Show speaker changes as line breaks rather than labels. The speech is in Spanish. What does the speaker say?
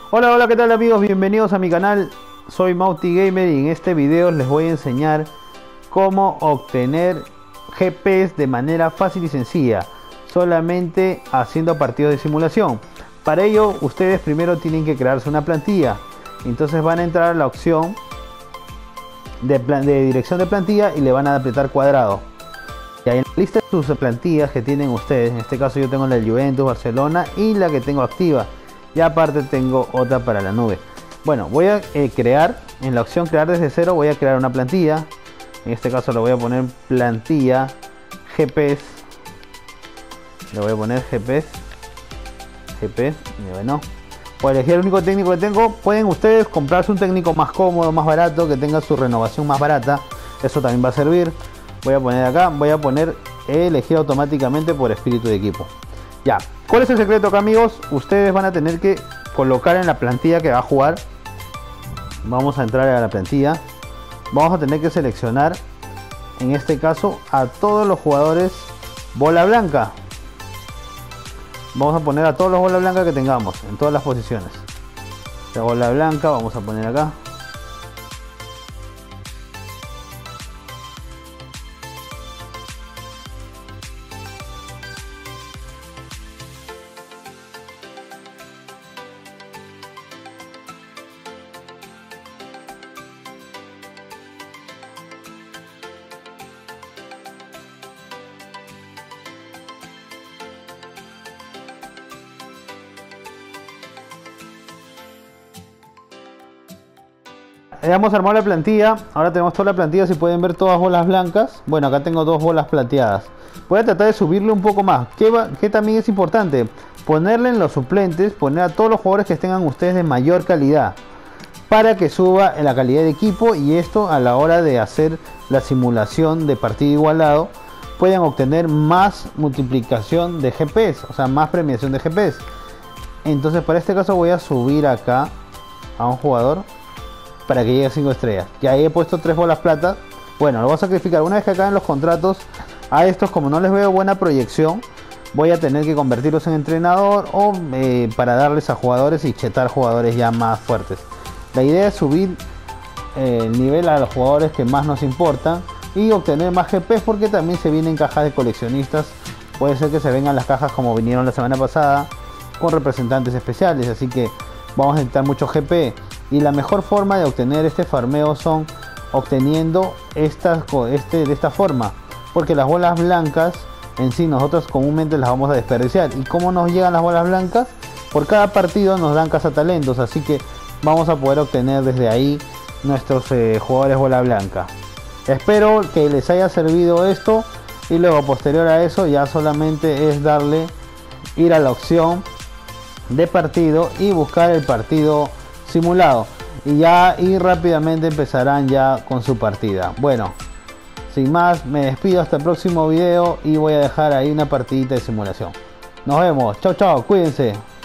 Hola, hola, ¿qué tal amigos? Bienvenidos a mi canal. Soy Mauti Gamer y en este video les voy a enseñar cómo obtener GPs de manera fácil y sencilla, solamente haciendo partidos de simulación. Para ello, ustedes primero tienen que crearse una plantilla. Entonces van a entrar a la opción de dirección de plantilla y le van a apretar cuadrado. Y ahí en la lista de sus plantillas que tienen ustedes, en este caso yo tengo la del Juventus, Barcelona y la que tengo activa. Y aparte tengo otra para la nube. Bueno, voy a crear, en la opción crear desde cero, voy a crear una plantilla. En este caso le voy a poner plantilla GPs. Le voy a poner GPs. Y bueno, voy a elegir el único técnico que tengo. Pueden ustedes comprarse un técnico más cómodo, más barato, que tenga su renovación más barata. Eso también va a servir. Voy a poner acá, voy a poner elegir automáticamente por espíritu de equipo. Ya, ¿cuál es el secreto acá, amigos? Ustedes van a tener que colocar en la plantilla que va a jugar. Vamos a entrar a la plantilla. Vamos a tener que seleccionar, en este caso, a todos los jugadores bola blanca. Vamos a poner a todos los bola blanca que tengamos, en todas las posiciones. La bola blanca, vamos a poner acá. Ya hemos armado la plantilla. Ahora tenemos toda la plantilla. Si pueden ver, todas bolas blancas. Bueno, acá tengo dos bolas plateadas. Voy a tratar de subirle un poco más. ¿Qué también es importante? Ponerle en los suplentes, poner a todos los jugadores que tengan ustedes de mayor calidad, para que suba en la calidad de equipo. Y esto, a la hora de hacer la simulación de partido igualado, pueden obtener más multiplicación de GPs, o sea, más premiación de GPs. Entonces, para este caso voy a subir acá a un jugador para que llegue a 5 estrellas. Ya ahí he puesto 3 bolas plata. Bueno, lo voy a sacrificar. Una vez que acaben los contratos, a estos, como no les veo buena proyección, voy a tener que convertirlos en entrenador o para darles a jugadores y chetar jugadores ya más fuertes. La idea es subir el nivel a los jugadores que más nos importan y obtener más GPs, porque también se vienen cajas de coleccionistas. Puede ser que se vengan las cajas como vinieron la semana pasada, con representantes especiales. Así que vamos a necesitar mucho GP. Y la mejor forma de obtener este farmeo son obteniendo de esta forma, porque las bolas blancas en sí nosotros comúnmente las vamos a desperdiciar. ¿Y cómo nos llegan las bolas blancas? Por cada partido nos dan cazatalentos, así que vamos a poder obtener desde ahí nuestros jugadores bola blanca. Espero que les haya servido esto, y luego posterior a eso ya solamente es ir a la opción de partido y buscar el partido simulado, y ya rápidamente empezarán ya con su partida. Bueno, sin más, me despido hasta el próximo video y voy a dejar ahí una partidita de simulación. Nos vemos, chao chao, cuídense.